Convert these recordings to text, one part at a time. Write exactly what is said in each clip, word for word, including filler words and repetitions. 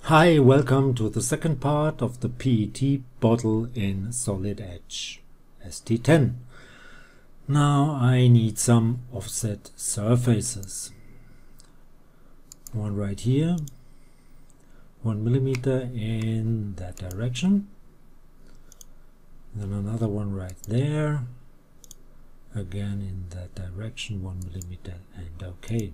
Hi, welcome to the second part of the P E T bottle in Solid Edge S T ten. Now I need some offset surfaces. One right here, one millimeter in that direction, then another one right there, again in that direction, one millimeter, and okay.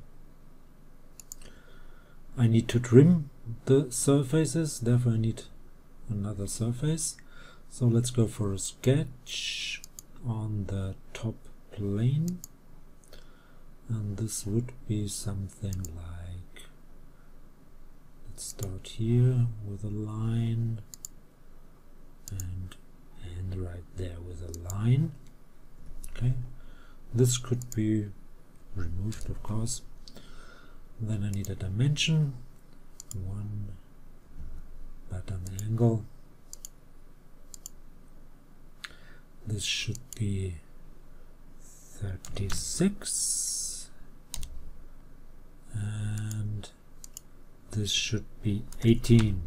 I need to trim the surfaces, therefore I need another surface. So let's go for a sketch on the top plane, and this would be something like, let's start here with a line and end right there with a line. Okay, this could be removed, of course. Then I need a dimension, one but an angle. This should be thirty-six and this should be eighteen.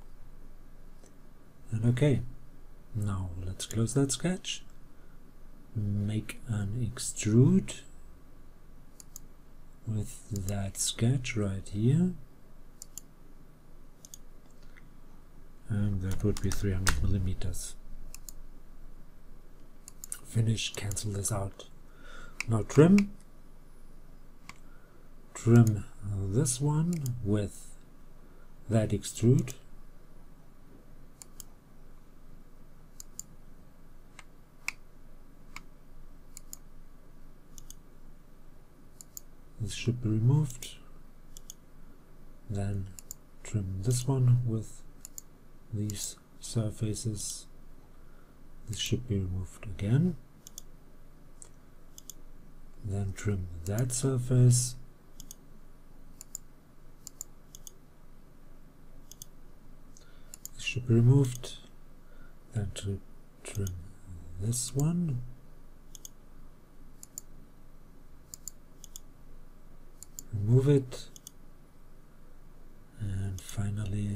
And okay, now let's close that sketch, make an extrude with that sketch right here, and that would be three hundred millimeters. Finish, cancel this out. Now trim, trim this one with that extrude. This should be removed. Then trim this one with these surfaces. This should be removed again. Then trim that surface. This should be removed. Then to trim this one. Remove it, and finally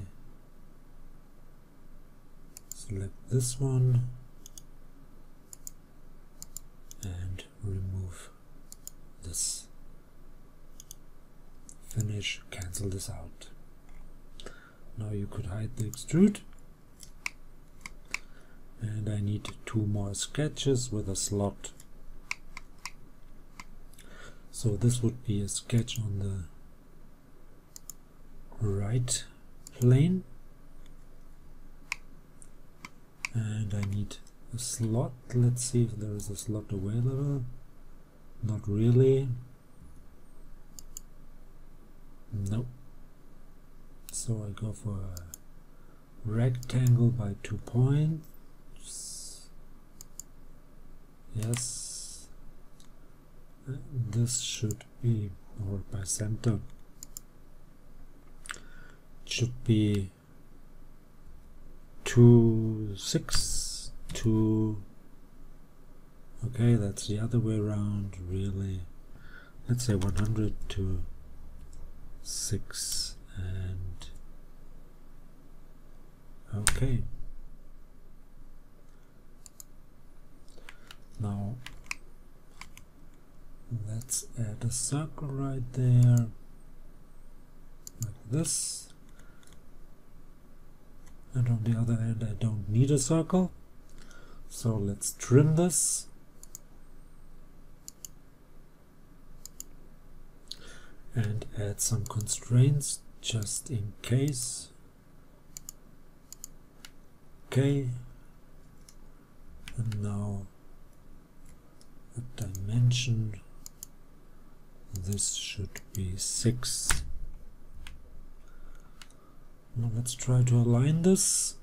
select this one and remove this. Finish, cancel this out. Now you could hide the extrude, and I need two more sketches with a slot. So this would be a sketch on the right plane, and I need a slot. Let's see if there is a slot available. Not really. No. So I go for a rectangle by two points. Yes. This should be, or by center, should be two, six, two. Okay, that's the other way around, really. Let's say one hundred to six, and okay. Now let's add a circle right there, like this. And on the other end I don't need a circle, so let's trim this. And add some constraints just in case. Okay. And now a dimension. This should be six. Now let's try to align this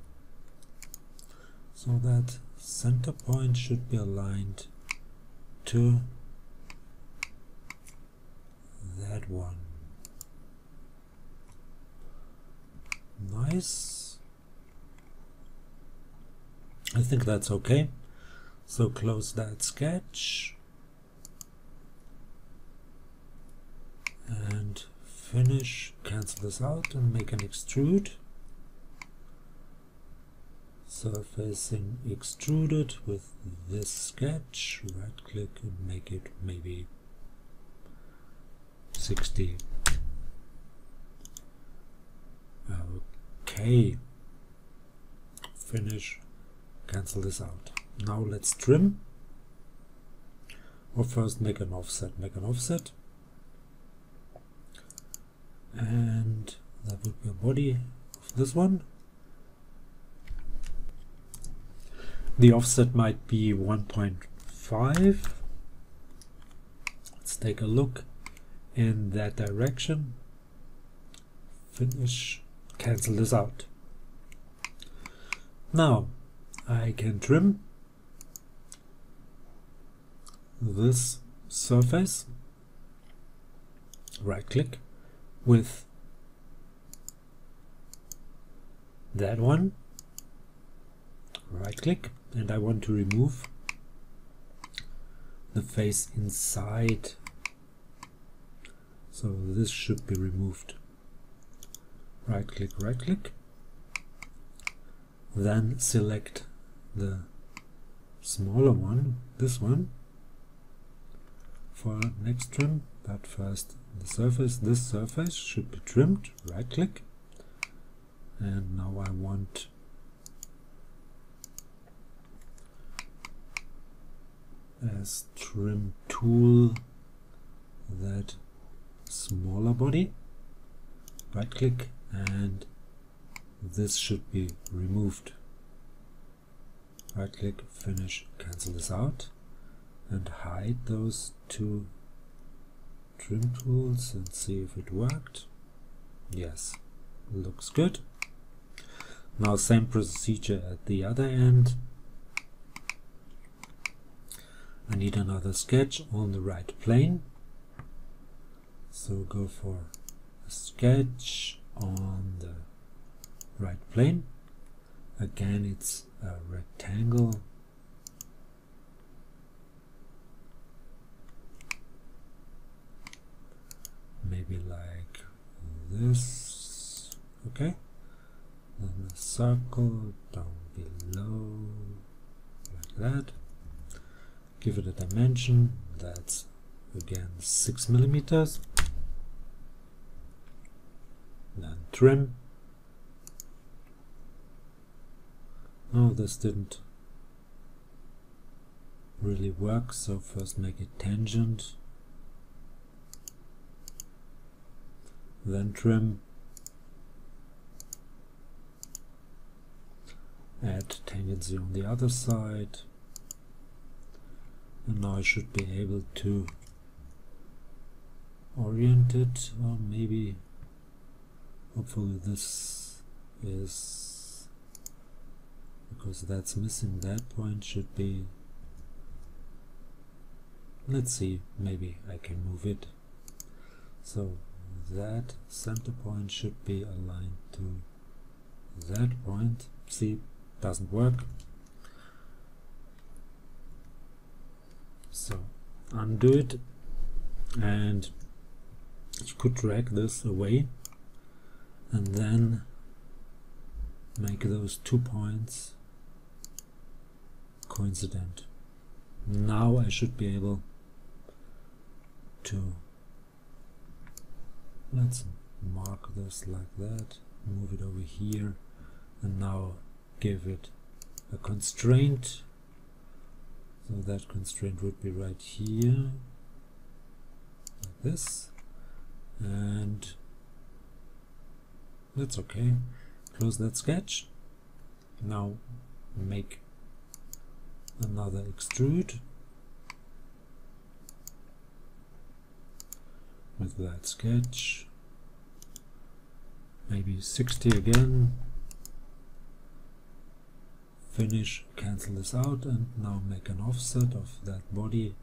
so that center point should be aligned to that one. Nice. I think that's okay. So close that sketch and finish, cancel this out and make an extrude. Surfacing extruded with this sketch, right click and make it maybe sixty. Okay, finish, cancel this out. Now let's trim, or first make an offset, make an offset, and that would be a body of this one. The offset might be one point five. Let's take a look in that direction. Finish, cancel this out. Now I can trim this surface, right click with that one, right click, and I want to remove the face inside, so this should be removed. Right click, right click, then select the smaller one, this one, for next trim. But first the surface, this surface should be trimmed, right click, and now I want as trim tool that smaller body, right click, and this should be removed. Right click, finish, cancel this out, and hide those two trim tools and see if it worked. Yes, looks good. Now same procedure at the other end. I need another sketch on the right plane, so go for a sketch on the right plane. Again, it's a rectangle, maybe like this. Okay, then a circle down below like that. Give it a dimension, that's again six millimeters. Then trim. Oh, this didn't really work, so first make it tangent, then trim, add tangency on the other side. And now I should be able to orient it, or maybe, hopefully this is, because that's missing, that point should be, let's see, maybe I can move it. So that center point should be aligned to that point. See, doesn't work. So undo it, and you could drag this away and then make those two points coincident. Now I should be able to, let's mark this like that, move it over here, and now give it a constraint. So that constraint would be right here, like this, and that's okay. Close that sketch. Now make another extrude with that sketch, maybe sixty again. Finish, cancel this out, and now make an offset of that body.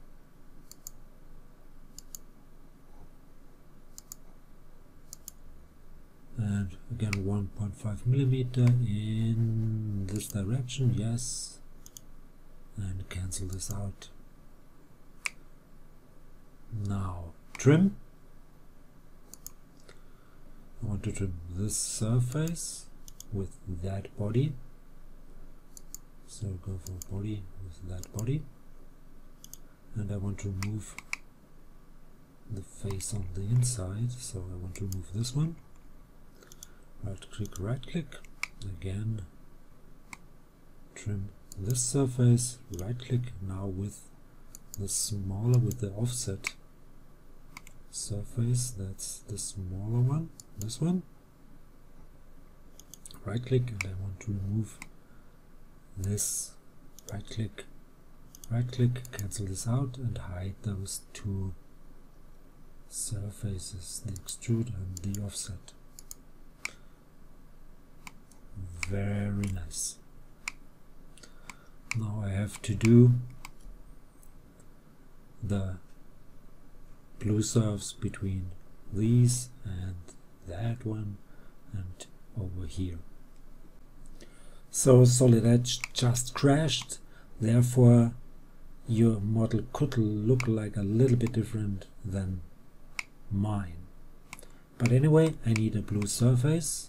And again one point five millimeter in this direction, yes, and cancel this out. Now trim, I want to trim this surface with that body, so go for body with that body, and I want to move the face on the inside, so I want to move this one. Right click, right click, again trim this surface, right click, now with the smaller, with the offset surface, that's the smaller one, this one, right click, and I want to remove this, right click, right click, cancel this out and hide those two surfaces, the extrude and the offset. Very nice. Now I have to do the blue surfs between these and that one and over here. So Solid Edge just crashed, therefore your model could look like a little bit different than mine. But anyway, I need a blue surface.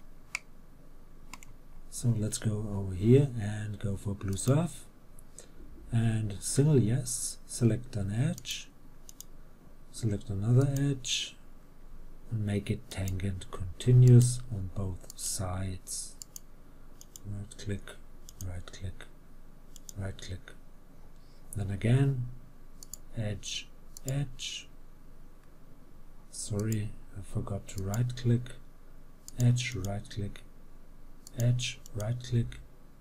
So let's go over here and go for blue surf and single yes, select an edge, select another edge and make it tangent continuous on both sides. Right click, right click, right click. Then again, edge, edge. Sorry, I forgot to right click, edge, right click, edge, right click,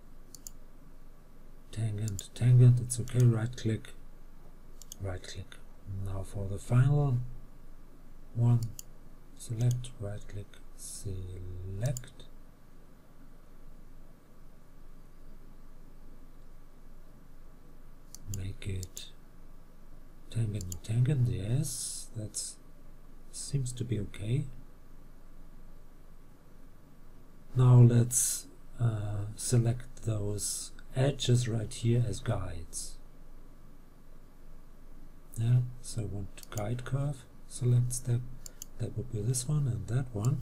tangent, tangent, it's okay, right click, right click. Now for the final one, select, right click, select, make it tangent, tangent, yes, that's seems to be okay. Now let's uh, select those edges right here as guides. Yeah, so I want guide curve, select step, that would be this one and that one,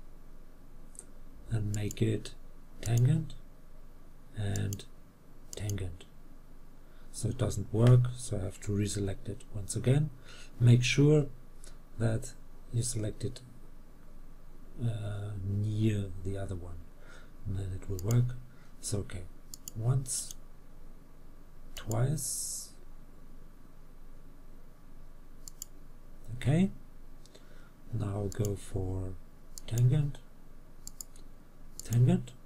and make it tangent and tangent. So it doesn't work, so I have to reselect it once again. Make sure that you select it uh, near the other one, and then it will work. So okay, once, twice, okay. Now go for tangent, tangent,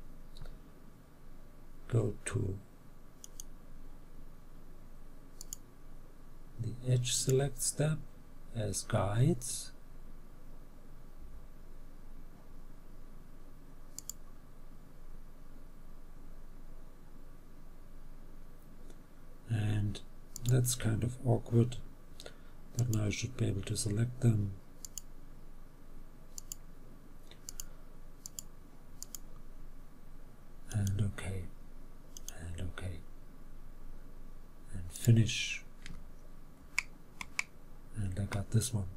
go to the edge select step as guides, and that's kind of awkward, but now I should be able to select them. And okay, and okay, and finish, and I got this one.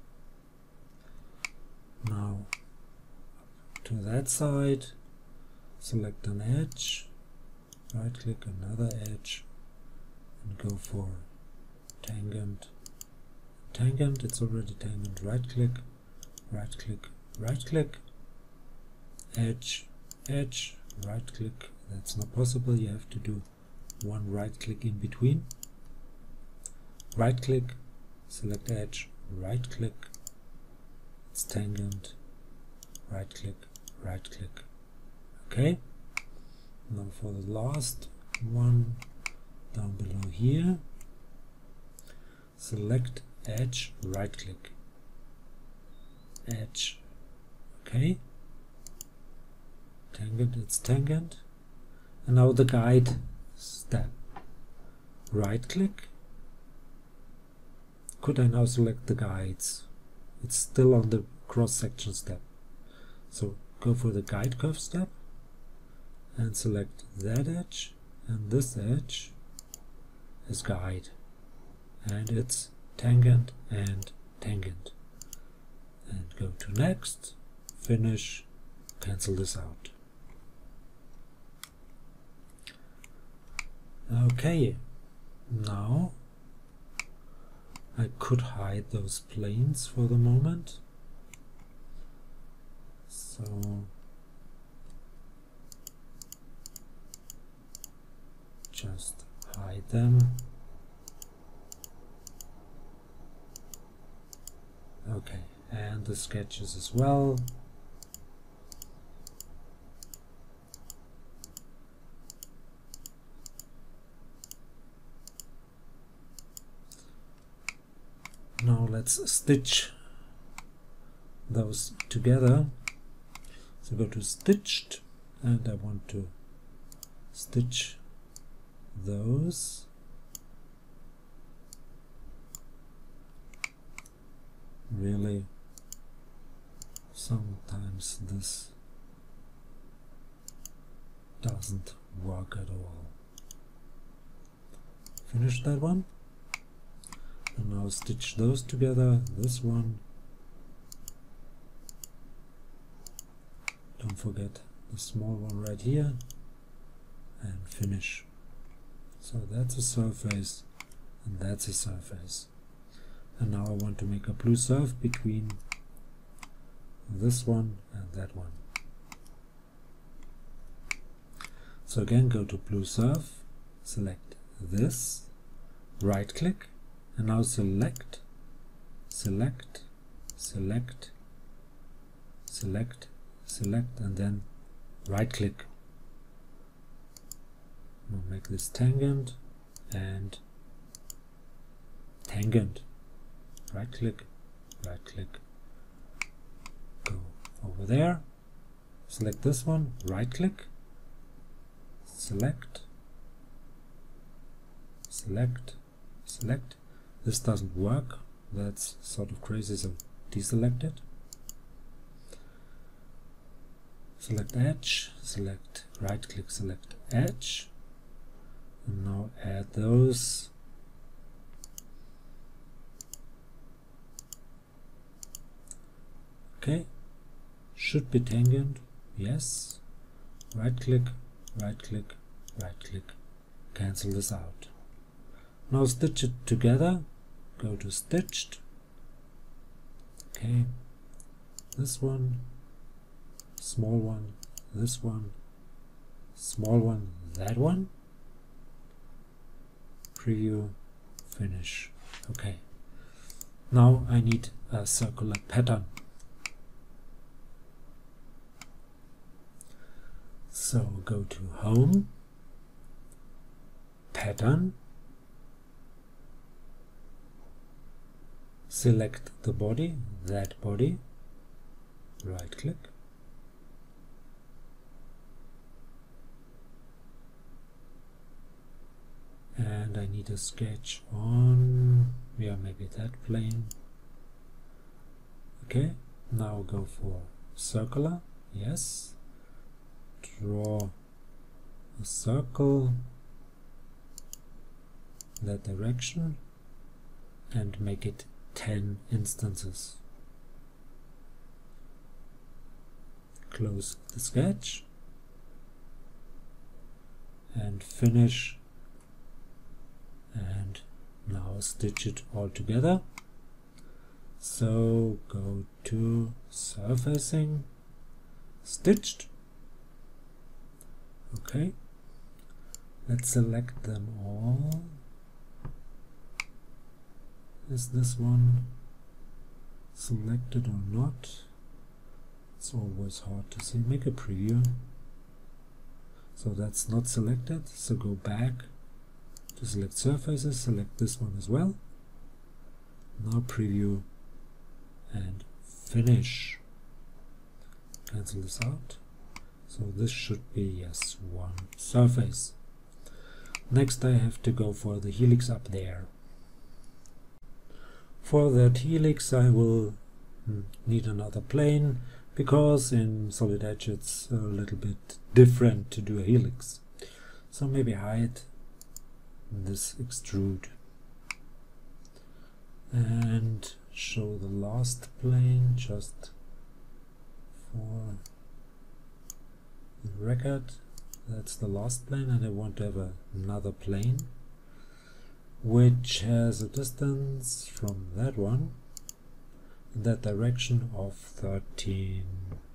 Now to that side, select an edge, right click another edge, and go for tangent, tangent, it's already tangent, right click, right click, right click, edge, edge, right click, that's not possible, you have to do one right click in between, right click, select edge, right click, it's tangent, right click, right click, okay. Now for the last one down below here, select edge, right click, edge, okay, tangent, it's tangent, and now the guide step, right click. Could I now select the guides? It's still on the cross section step, so go for the guide curve step and select that edge and this edge as guide, and it's tangent and tangent. and go to next, finish, cancel this out. Okay, now I could hide those planes for the moment. So just hide them. Okay, and the sketches as well. Now let's stitch those together. So go to stitched, and I want to stitch those. Really, sometimes this doesn't work at all. Finish that one. And now stitch those together, this one. Don't forget the small one right here, and finish. So that's a surface, and that's a surface. And now I want to make a blue surf between this one and that one. So again, go to blue surf, select this, right click, and now select, select, select, select, select, and then right click. We'll make this tangent and tangent. Right click, right click, go over there, select this one, right click, select, select, select. This doesn't work, that's sort of crazy, so deselect it. Select edge, select, right click, select edge, and now add those. Okay, should be tangent, yes. Right click, right click, right click, cancel this out. Now stitch it together, go to stitched. Okay, this one, small one, this one, small one, that one. Preview, finish. Okay, now I need a circular pattern. So go to Home, Pattern, select the body, that body, right click, and I need a sketch on, yeah, maybe that plane. Okay, now go for circular, yes. Draw a circle that direction and make it ten instances. Close the sketch and finish, and now stitch it all together. So go to surfacing, stitched. Okay, let's select them all. Is this one selected or not? It's always hard to see. Make a preview. So that's not selected, so go back to select surfaces, select this one as well. Now preview and finish. Cancel this out. So this should be, yes, one surface. Next I have to go for the helix up there. For that helix I will need another plane, because in Solid Edge it's a little bit different to do a helix. So maybe hide this extrude and show the last plane just for the record. That's the last plane, and I want to have a, another plane which has a distance from that one in that direction of thirteen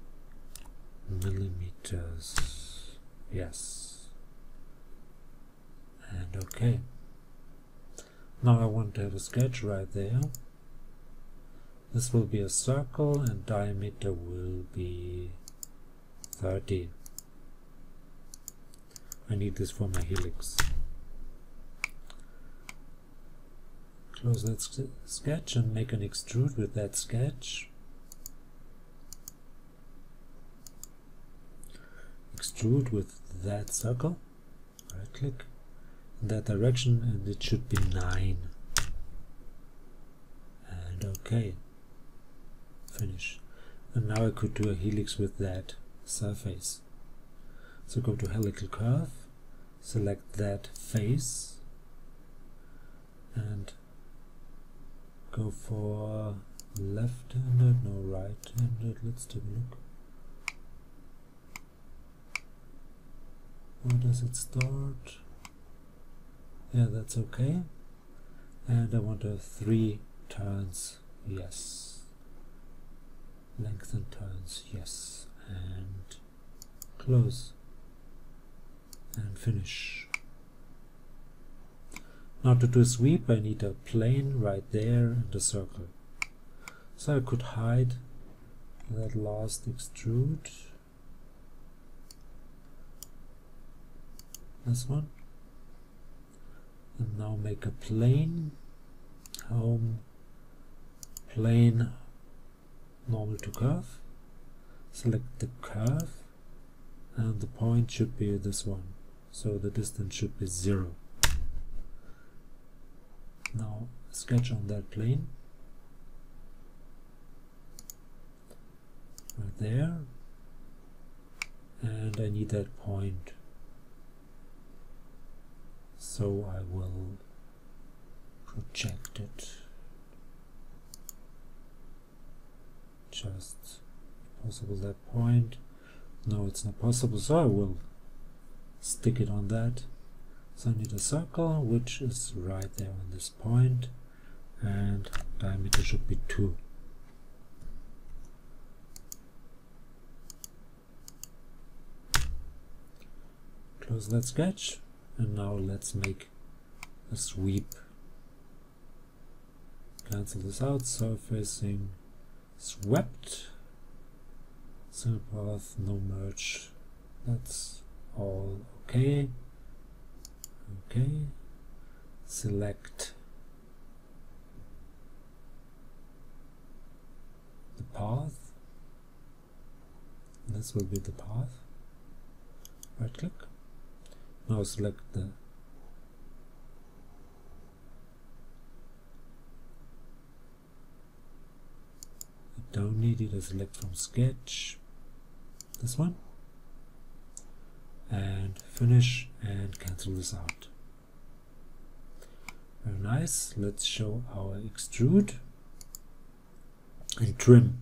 millimeters. Yes. And okay. Now I want to have a sketch right there. This will be a circle and diameter will be thirty. I need this for my helix. Close that sketch and make an extrude with that sketch. Extrude with that circle. Right click in that direction and it should be nine. And okay. Finish. And now I could do a helix with that surface. So go to helical curve, select that face and go for left-handed, no right-handed. Let's take a look. Where does it start? Yeah, that's okay. And I want to have three turns. Yes. Lengthen turns. Yes. And close. And finish. Now to do a sweep I need a plane right there and a circle. So I could hide that last extrude. This one. And now make a plane. Home. Plane. Normal to curve. Select the curve. And the point should be this one. So the distance should be zero. Now sketch on that plane. Right there. And I need that point. So I will project it. Just if possible that point. No, it's not possible, so I will stick it on that. So I need a circle which is right there on this point, and diameter should be two. Close that sketch, and now let's make a sweep. Cancel this out, surfacing swept. Single path, no merge. That's all okay. Okay. Select the path. This will be the path. Right click. Now select the I don't need it. I select from sketch. This one. And finish and cancel this out. Very nice. Let's show our extrude and trim.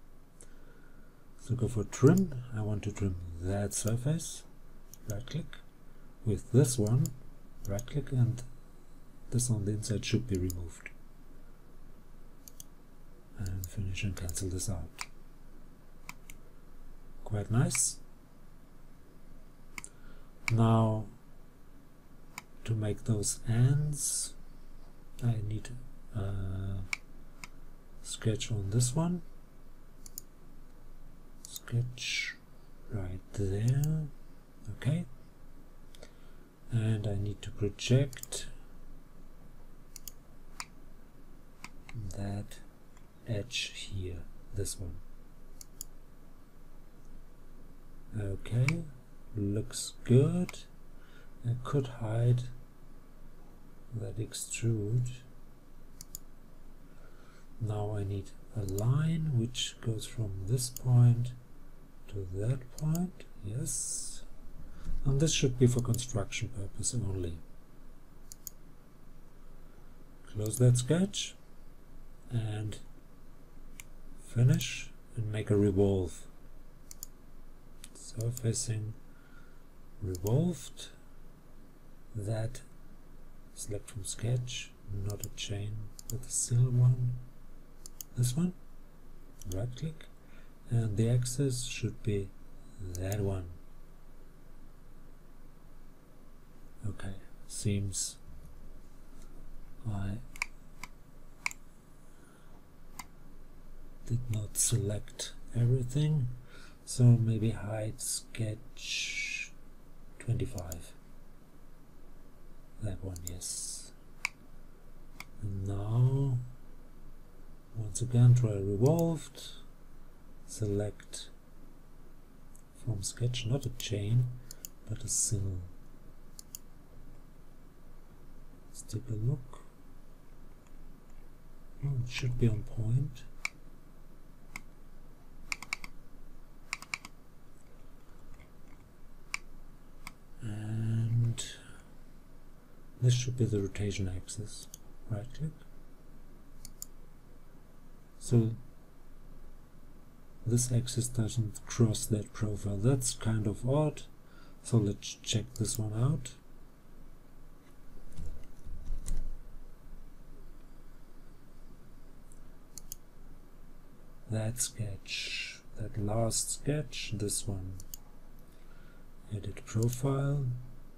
So go for trim. I want to trim that surface. Right click. With this one, right click, and this on the inside should be removed. And finish and cancel this out. Quite nice. Now to make those ends I need a sketch on this one. Sketch right there. Okay. And I need to project that edge here, this one. Okay, looks good. I could hide that extrude. Now I need a line which goes from this point to that point. Yes. And this should be for construction purpose only. Close that sketch and Finish and make a revolve. Surfacing revolved. That select from sketch, not a chain, but the single one. This one. Right click, and the axis should be that one. Okay, seems I did not select everything, so maybe hide sketch twenty-five. That one, yes. And now once again try revolved, select from sketch, not a chain but a single. Let's take a look. Oh, it should be on point. And this should be the rotation axis. Right click. So this axis doesn't cross that profile. That's kind of odd. So let's check this one out. That sketch, that last sketch, this one. Edit profile.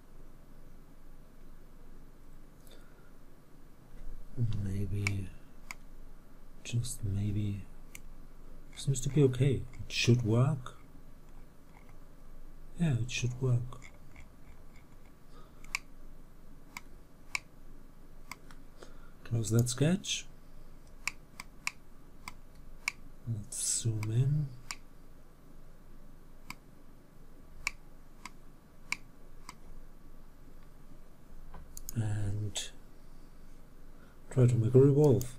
Maybe, just maybe, seems to be okay. It should work. Yeah, it should work. Close that sketch. Let's zoom in. And try to make a revolve.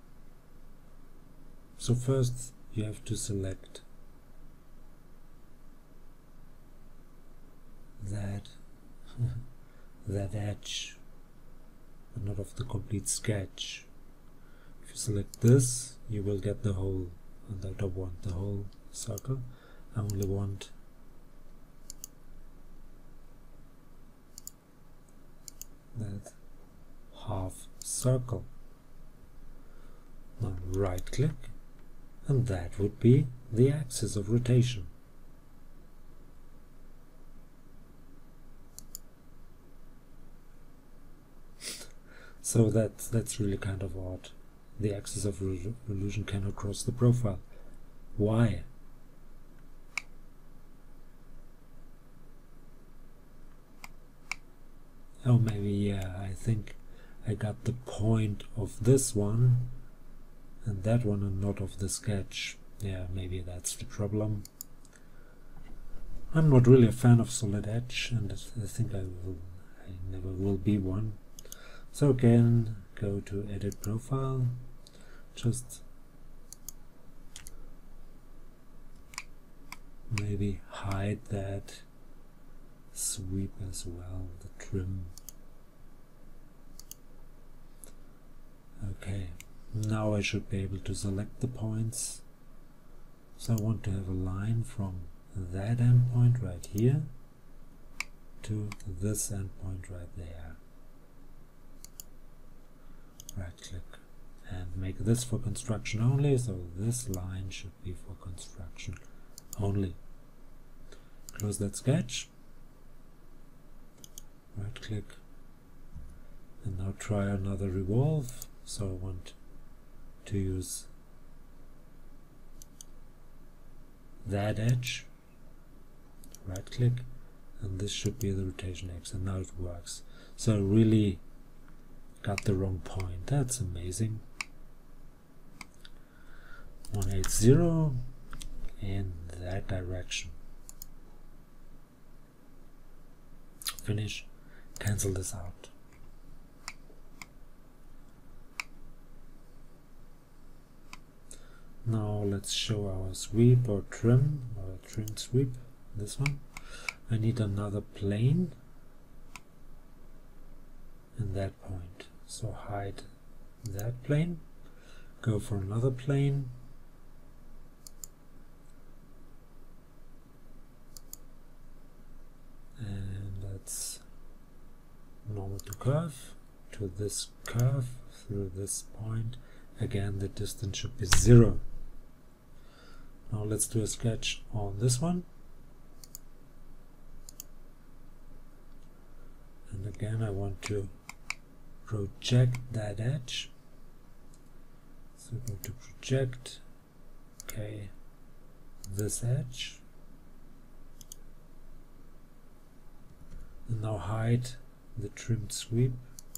So first you have to select that that edge, but not of the complete sketch. If you select this, you will get the whole, and I don't want the whole circle. I only want that half circle. Now right click, and that would be the axis of rotation. So that's that's really kind of odd. The axis of revolution cannot cross the profile. Why? Oh, maybe, yeah, I think I got the point of this one and that one and not of the sketch. Yeah, maybe that's the problem. I'm not really a fan of Solid Edge, and I think I will I never will be one. So again, go to edit profile, just maybe hide that sweep as well, the trim. Okay, now I should be able to select the points. So I want to have a line from that endpoint right here to this endpoint right there. Right click and make this for construction only, so this line should be for construction only. Close that sketch, right click, and now try another revolve. So I want to use that edge, right click, and this should be the rotation X, and now it works. So I really got the wrong point. That's amazing. one eighty in that direction. Finish. Cancel this out. Now let's show our sweep or trim, or trim sweep, this one. I need another plane in that point. So hide that plane, go for another plane, normal to curve, to this curve, through this point. Again, the distance should be zero. Now let's do a sketch on this one. And again, I want to project that edge. So go to project, okay, this edge. And now hide the trimmed sweep,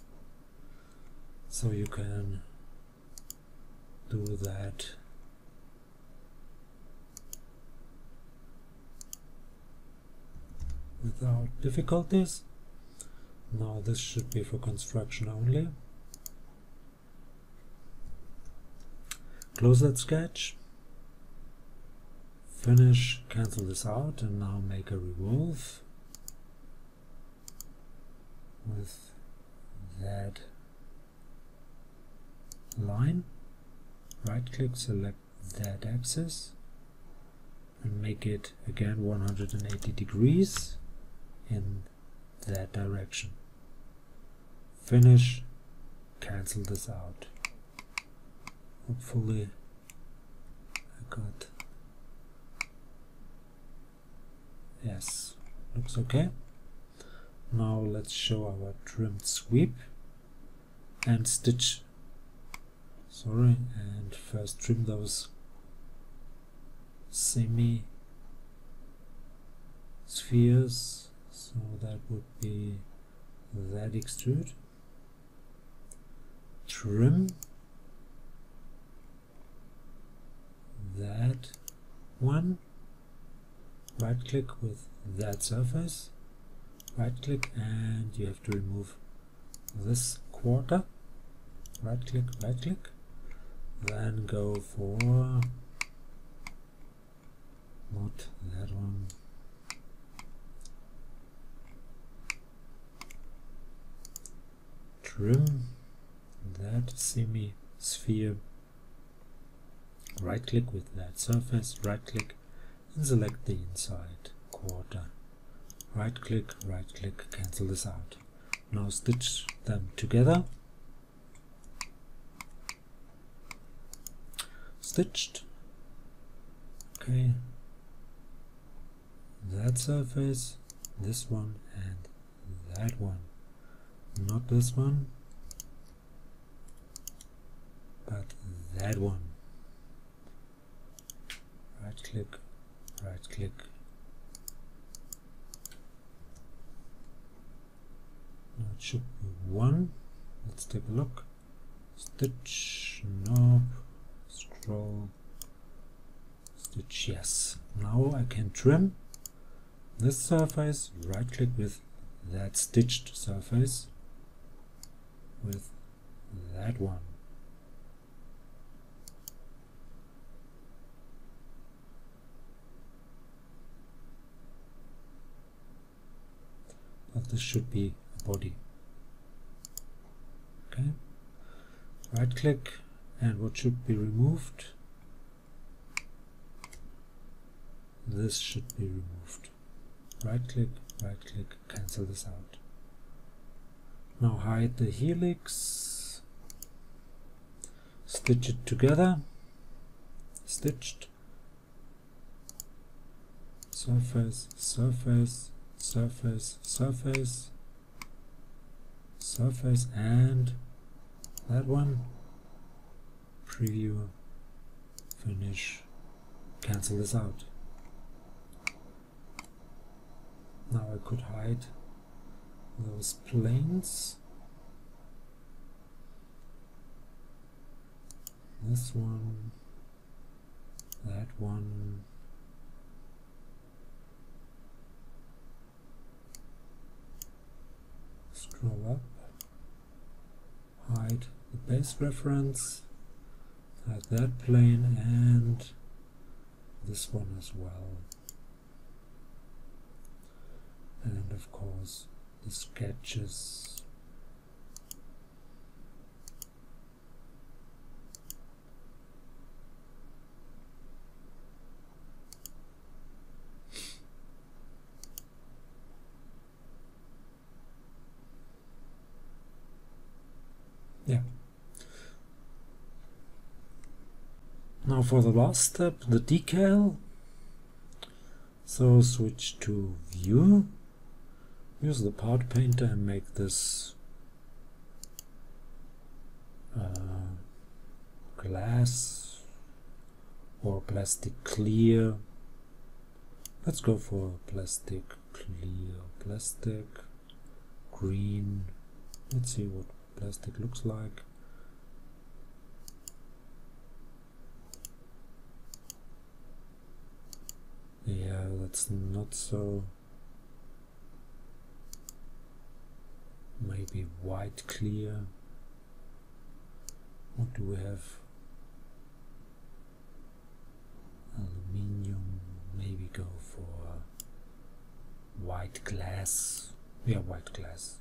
so you can do that without difficulties. Now this should be for construction only. Close that sketch, finish, cancel this out, and now make a revolve with that line. Right click, select that axis and make it again one hundred eighty degrees in that direction. Finish, cancel this out. Hopefully I got, yes, looks okay. Now let's show our trimmed sweep and stitch, sorry, and first trim those semi spheres, so that would be that extrude. Trim that one, right click with that surface, right click, and you have to remove this quarter, right click, right click, then go for not that one, trim that semi sphere, right click with that surface, right click, and select the inside quarter, right click, right click, cancel this out. Now stitch them together. Stitched, okay, that surface, this one, and that one, not this one, but that one. Right click, right click, now it should be one. Let's take a look. Stitch, knob, scroll, stitch, yes. Now I can trim this surface, right click with that stitched surface with that one. But this should be a body. Okay, right click, and what should be removed? This should be removed. Right click, right click, cancel this out. Now hide the helix, stitch it together, stitched, surface, surface, surface, surface, surface, and that one, preview, finish, cancel this out. Now I could hide those planes, this one, that one, scroll up, hide the base reference, hide that plane, and this one as well, and of course the sketches. Yeah. Now for the last step, the decal. So switch to view, use the part painter and make this uh, glass or plastic clear. Let's go for plastic clear, plastic green. Let's see what plastic looks like. Yeah, that's not so. Maybe white clear. What do we have? Aluminium. Maybe go for white glass. Yeah, white glass.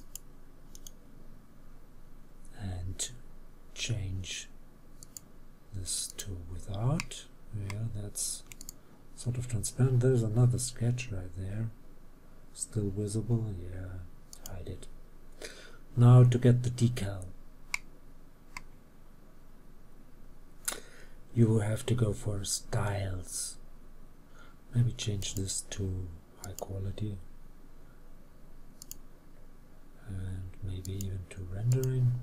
And change this to without. Yeah, that's sort of transparent. There's another sketch right there, still visible. Yeah, hide it. Now to get the decal, you have to go for styles. Maybe change this to high quality and maybe even to rendering.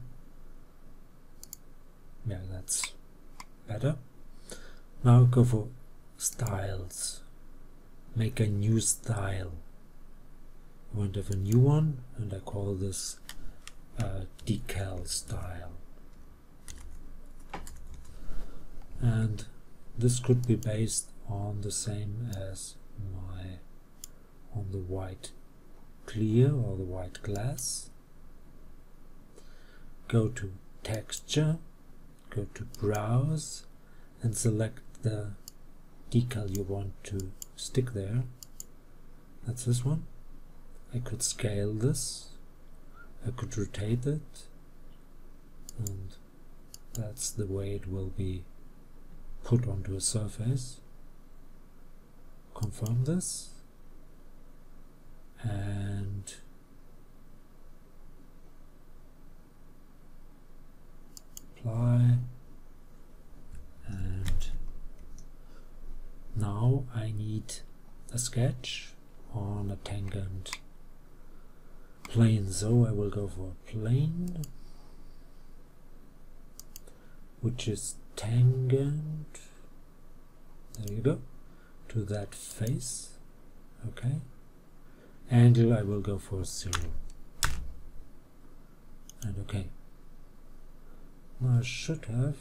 Yeah, that's better. Now go for styles, make a new style. I want to have a new one, and I call this uh, decal style. And this could be based on the same as my on the white clear or the white glass. Go to texture, go to browse and select the decal you want to stick there. That's this one. I could scale this, I could rotate it, and that's the way it will be put onto a surface. Confirm this and apply, and now I need a sketch on a tangent plane, so I will go for a plane which is tangent, there you go, to that face. Okay, angle I will go for zero, and okay. Now I should have,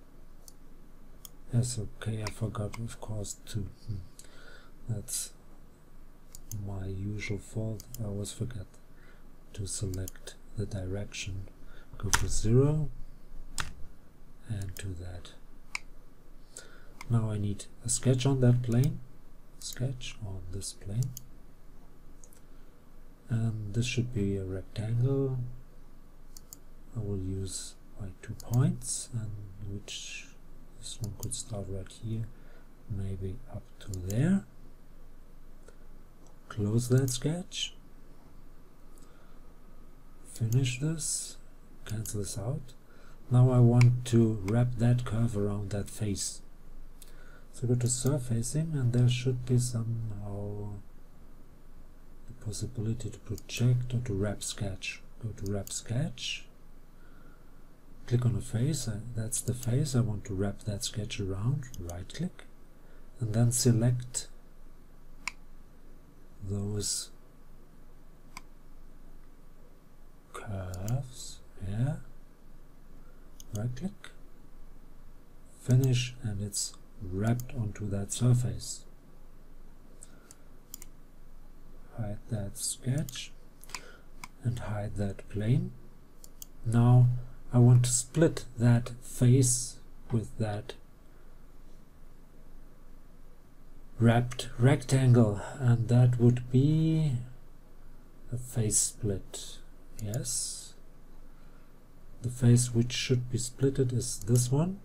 yes, okay, I forgot of course to, hmm, that's my usual fault, I always forget to select the direction. Go for zero and to that. Now I need a sketch on that plane, sketch on this plane, and this should be a rectangle. I will use my two points, and which this one could start right here, maybe up to there. Close that sketch, finish this, cancel this out. Now I want to wrap that curve around that face. So go to surfacing, and there should be somehow the possibility to project or to wrap sketch. Go to wrap sketch, click on a face, uh, that's the face, I want to wrap that sketch around, right click, and then select those curves, yeah, right click, finish, and it's wrapped onto that surface. Hide that sketch and hide that plane. Now I want to split that face with that wrapped rectangle, and that would be a face split. Yes, the face which should be splitted is this one,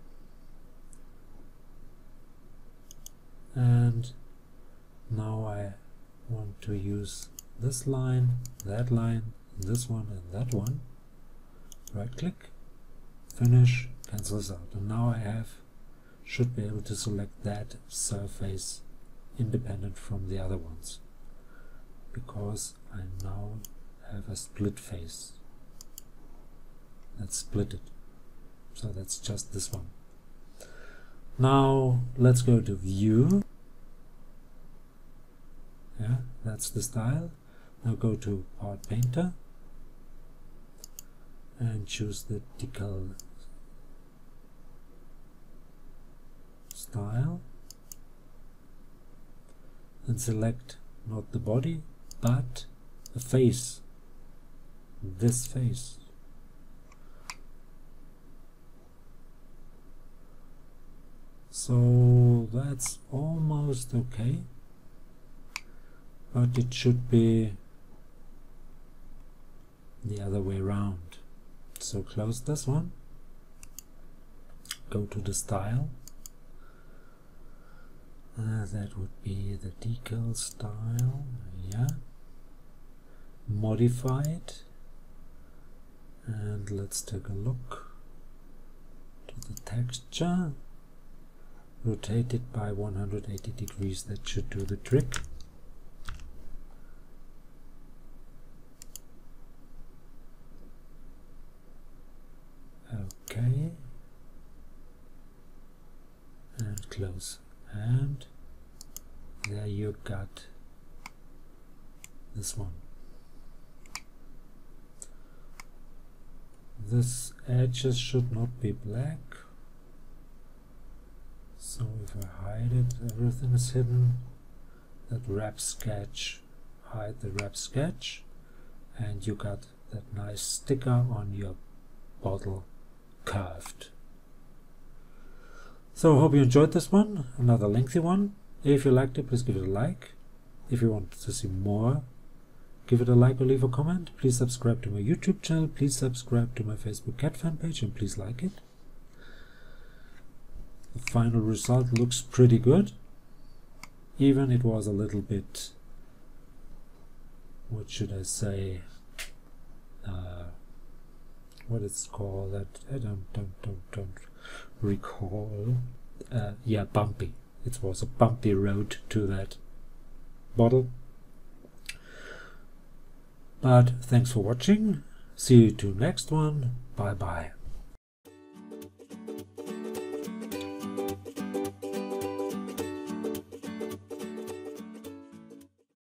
and now I want to use this line, that line, this one and that one. Right click, finish, cancel this out, and now I have should be able to select that surface independent from the other ones, because I now have a split face. Let's split it. So that's just this one. Now let's go to view. Yeah, that's the style. Now go to Part Painter and choose the decal style and select not the body but the face, this face. So that's almost okay, but it should be the other way around. So close this one, go to the style, uh, that would be the decal style, yeah, modify it, and let's take a look to the texture, rotate it by one hundred eighty degrees, that should do the trick. Okay, and close, and there you got this one. This edges should not be black, so if I hide it, everything is hidden. That wrap sketch, hide the wrap sketch, and you got that nice sticker on your bottle curved. So I hope you enjoyed this one, another lengthy one. If you liked it, please give it a like. If you want to see more, give it a like or leave a comment. Please subscribe to my YouTube channel, please subscribe to my Facebook cat fan page, and please like it. The final result looks pretty good, even it was a little bit, what should I say, uh, what it's called, that I don't don't don't don't recall. Uh, yeah, bumpy. It was a bumpy road to that bottle. But thanks for watching. See you to next one. Bye bye.